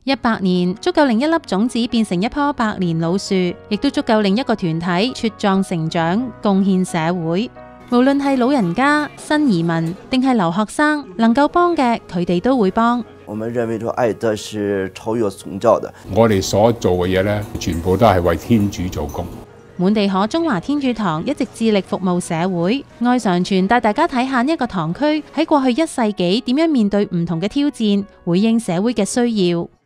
100年足夠令一粒種子變成一棵百年老樹，亦都足夠令一個團體茁壯成長，貢獻社會。無論係老人家、新移民定係留學生，能夠幫嘅佢哋都會幫。 我們認為說愛德是超越宗教的。 我哋所做嘅嘢呢，全部都係為天主做工。 滿地可中華天主堂一直致力服務社會，愛常傳帶大家睇下一個堂區喺過去1世紀點樣面對唔同嘅挑戰，回應社會嘅需要。